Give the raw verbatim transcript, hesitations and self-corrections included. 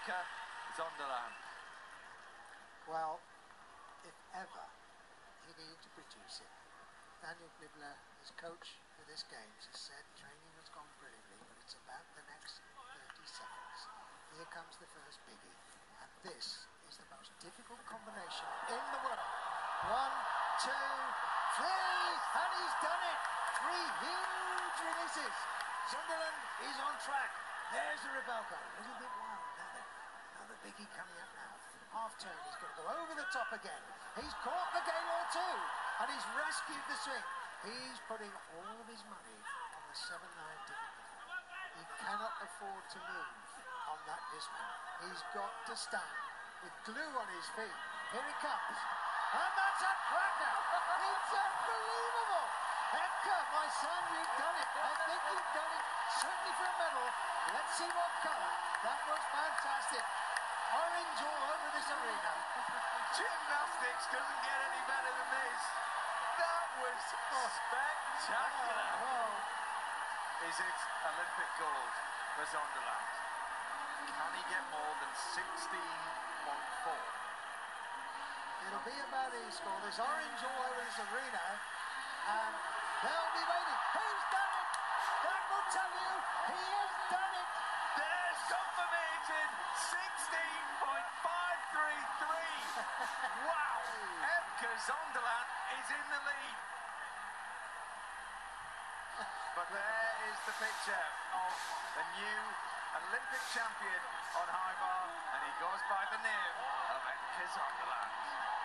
Epke Zonderland. Well, if ever he needed to produce it, Daniel Nibbler, his coach for this games, has said training has gone brilliantly, but it's about the next thirty seconds. Here comes the first biggie, and this is the most difficult combination in the world. One, two, three, and he's done it! Three huge releases. Zonderland is on track. There's the Rebelco. A little bit wild. Another, another biggie coming up now. Half turn. He's going to go over the top again. He's caught the game or two, and he's rescued the swing. He's putting all of his money on the seven nine difficulty. He cannot afford to move on that dutchman. He's got to stand with glue on his feet. Here he comes. And that's a cracker! It's unbelievable! Epke, my son, you've done it. I think you've done it, certainly for a medal. Let's see what colour. That was fantastic. Orange all over this arena. Gymnastics doesn't get any better than this. That was spectacular. Oh, Is it Olympic gold for Zonderland? Can he get more than sixteen point four? it'll be about his score. There's orange all over this arena, and they'll be waiting. He's done it! That will tell you he has done it! There's confirmation, sixteen point five three three. Wow! Epke Zonderland is in the lead. But there is the picture of the new Olympic champion on high bar, and he goes by the name of Epke Zonderland.